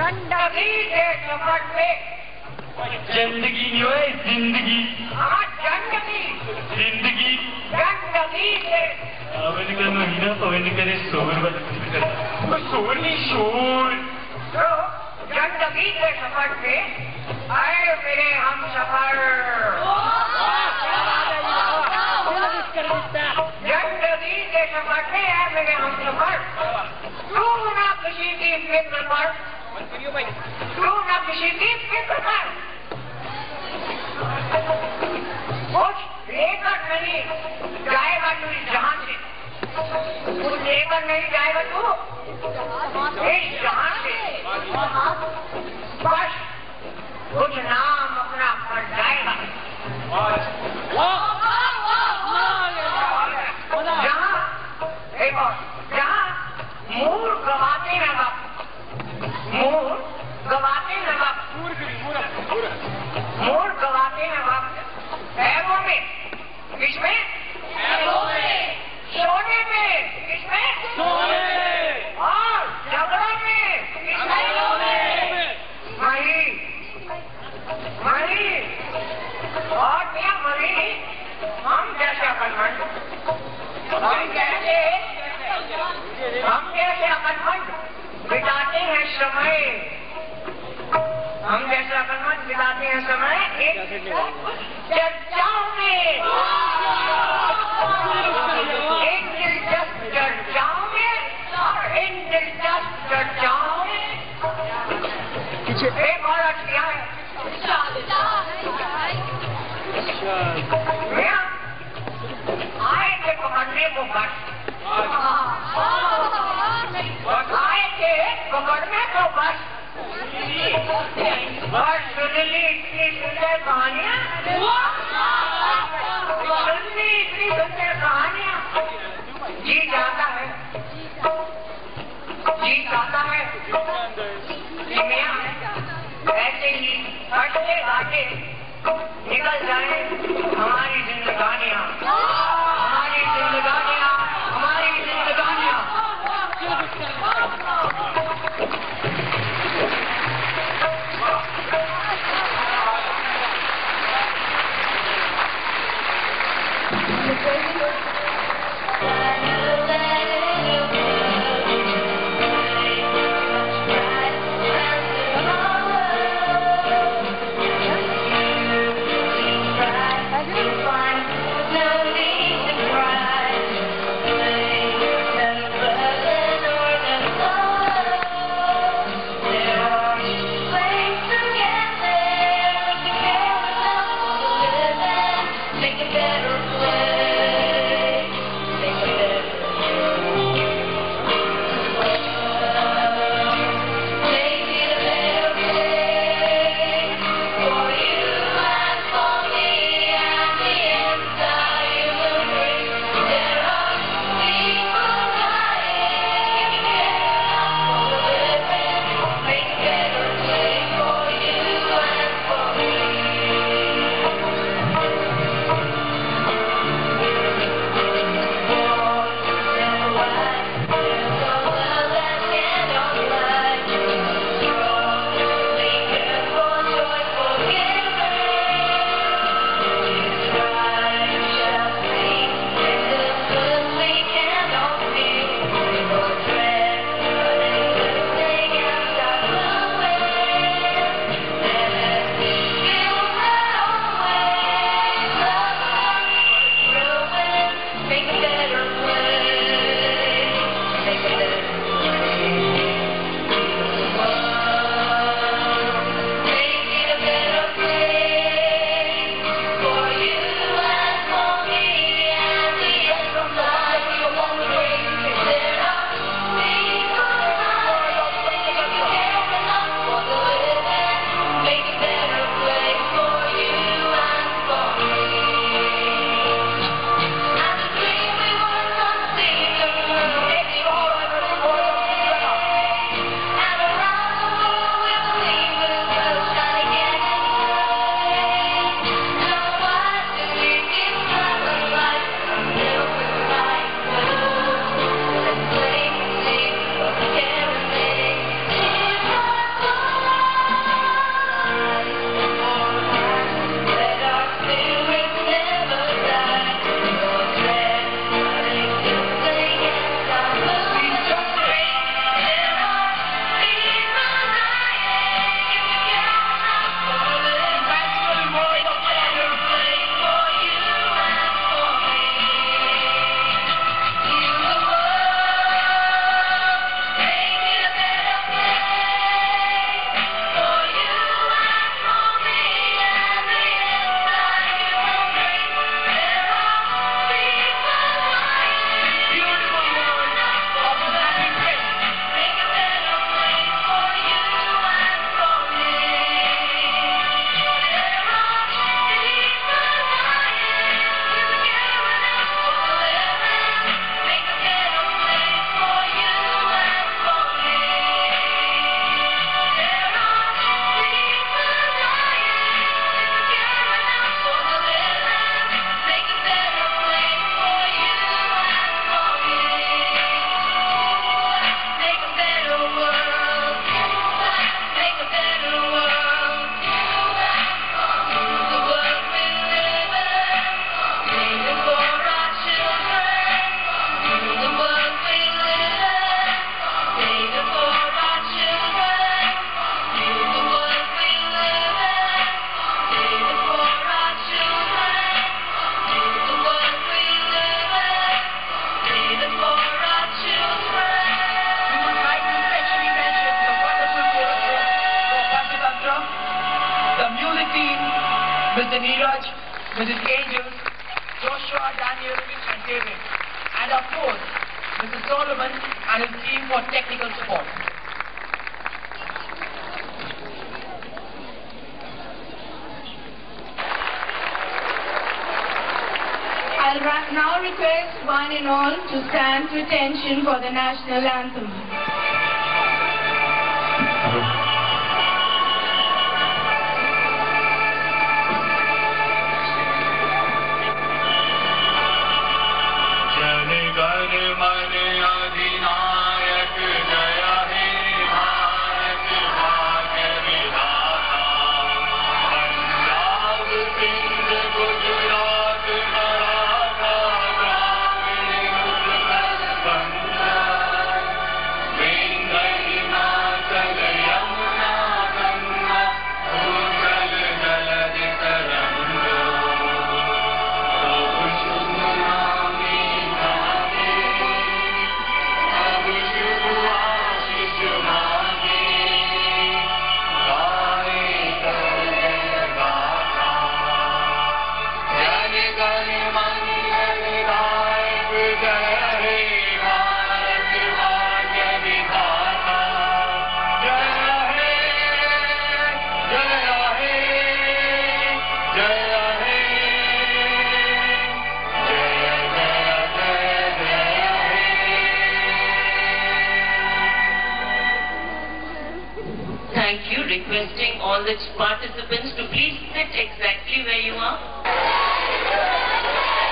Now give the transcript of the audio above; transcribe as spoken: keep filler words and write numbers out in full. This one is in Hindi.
गंदगी के सफर पे जिंदगी नहीं है जिंदगी हाँ गंदगी जिंदगी गंदगी से अवन का महीना पवन करे शोर वाला शोर नहीं शोर तो गंदगी के सफर पे आए मेरे हम सफर गंदगी के सफर पे आए मेरे हम सफर तू ना किसी की फिक्र पर तू ना किसी की फिक्र पर कुछ लेकर नहीं जाएगा तू इस जहां से कुछ लेकर नहीं जाएगा तू इस जहां से बस कुछ नाम अपना पड़ जाएगा जहां एक और जहां मूल गवाते हैं वक्त मूल गवाते हैं वक्त मूल गवाते हैं वक्त पैरों में किसमें सोने में किसमें और झगड़े में किसमें वही वही और क्या वही हम जैसे अकलमंद हम कैसे हम कैसे अकलमंद बिताते हैं समय हम जैसे अकलमंद बिताते हैं समय एक चर्चाओं में इन दिलचस्प चर्चाओं में और इन दिलचस्प चर्चाओं में एक और क्या है आए थे पकड़ने को बस आए थे पकड़ने को बस बस सुन ली इतनी सुंदर कहानियाँ सुन ली इतनी सुंदर कहानियाँ जी जाता है जी जाता है ऐसे ही हटते गाते निकल जाए हमारी जिंदगानियाँ हमारी जिंदगानियाँ हमारी जिंदगानियाँ Mister Neeraj, Missus Angels, Joshua, Daniel, and David. And of course, Mister Solomon and his team for technical support. I'll now request one and all to stand to attention for the national anthem. Thank you. Requesting all the participants to please sit exactly where you are.